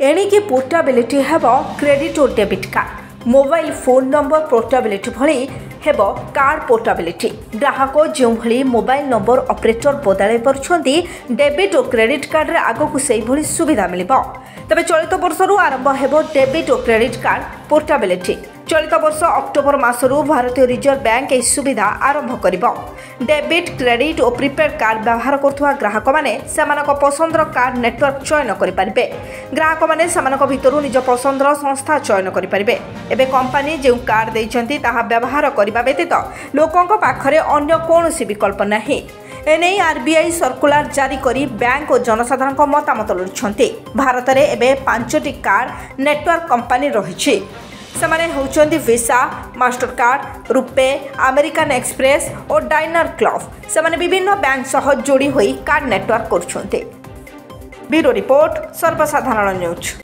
एणिकी portability हेब credit और debit card mobile phone number portability भली हेब कार्ड पोर्टेबिलिटी ग्राहक जो भली मोबाइल नंबर ऑपरेटर बदल पार्टी डेबिट और क्रेडिट कार्ड रे आगक से भली सुविधा मिल तबे चलित वर्षर आरंभ हेब डेबिट और क्रेडिट कार्ड पोर्टेबिलिटी। चलित वर्ष अक्टोबर मासरू भारतीय रिजर्व बैंक यह सुविधा आरंभ कर डेबिट क्रेडिट और प्रीपेड कार्ड व्यवहार करुवा ग्राहक माने पसंदर कार्ड नेटवर्क चयन करेंगे। ग्राहक माने भितर निज पसंदर संस्था चयन करेंगे। एबे कंपनी जो कार्ड देइछंती ताहा व्यवहार करने व्यतीत लोकों पाखरे अन्य कौनसी विकल्प नहीं। एने आरबीआई सर्कुलर जारी करी बैंक और जनसाधारण मतामत लोड़िछंती। भारत में एवं 5टी कार्ड नेटवर्क कंपनी रही सेमाने होचंदी Visa, Mastercard, RuPay, American Express और डायनर क्लब। सेमाने विभिन्न बैंक सह जोड़ी हुई कार्ड नेटवर्क करुछंती। ब्यूरो रिपोर्ट सर्वसाधारण न्यूज।